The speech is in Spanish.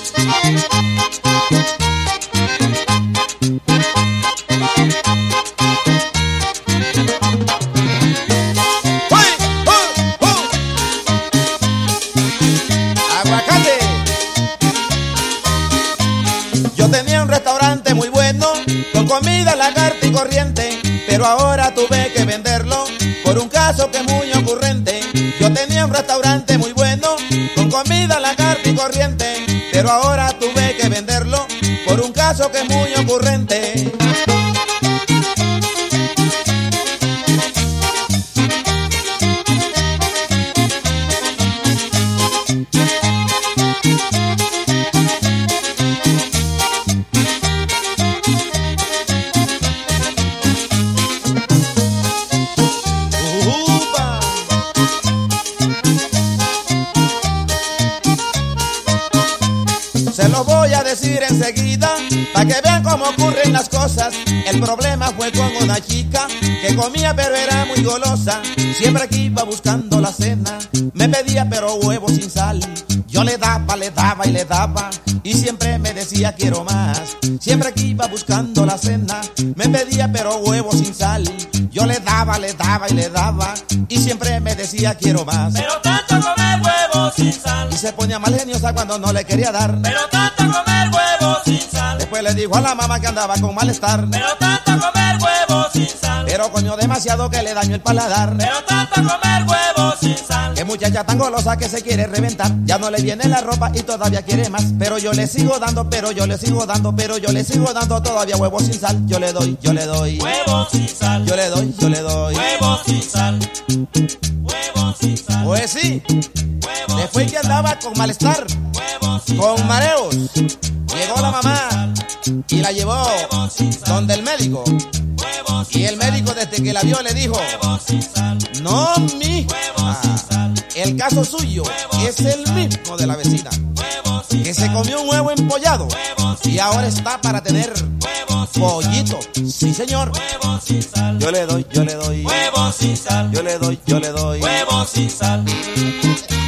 Aguacate. Yo tenía un restaurante muy bueno, con comida lagarta y corriente, pero ahora tuve que venderlo por un caso que es muy ocurrente. Yo tenía un restaurante muy bueno, con comida lagarta y corriente, pero ahora tuve que venderlo por un caso que es muy ocurrente. Se lo voy a decir enseguida, para que vean cómo ocurren las cosas. El problema fue con una chica que comía pero era muy golosa. Siempre que iba buscando la cena, me pedía pero huevos sin sal. Yo le daba y le daba, y siempre me decía quiero más. Siempre que iba buscando la cena, me pedía pero huevos sin sal. Yo le daba y le daba, y siempre me decía quiero más. Pero tanto comer huevos sin sal. Y se ponía mal geniosa cuando no le quería dar. Pero tanto comer huevos sin sal. Después le dijo a la mamá que andaba con malestar. Pero tanto comer huevos sin sal. Pero comió demasiado que le dañó el paladar. Pero tanto comer huevos sin sal. Qué muchacha tan golosa que se quiere reventar. Ya no le viene la ropa y todavía quiere más. Pero yo le sigo dando, pero yo le sigo dando, pero yo le sigo dando todavía huevos sin sal. Yo le doy huevos sin sal. Yo le doy huevos sin sal. Huevos sin sal. Pues sí. Huevos Después que andaba con malestar, huevos sin con sal. mareos, llegó la mamá y la llevó donde el médico. Huevos sin Y el médico desde que la vio le dijo: huevos sin sal. no, Huevos sin sal. el caso suyo es el mismo de la vecina, Huevos sin que se sal. comió un huevo empollado Huevos sin y ahora está para tener huevos sin pollito. Sí, señor. huevos sin sal. Yo le doy Huevos sin sal. yo le doy Huevos sin sal.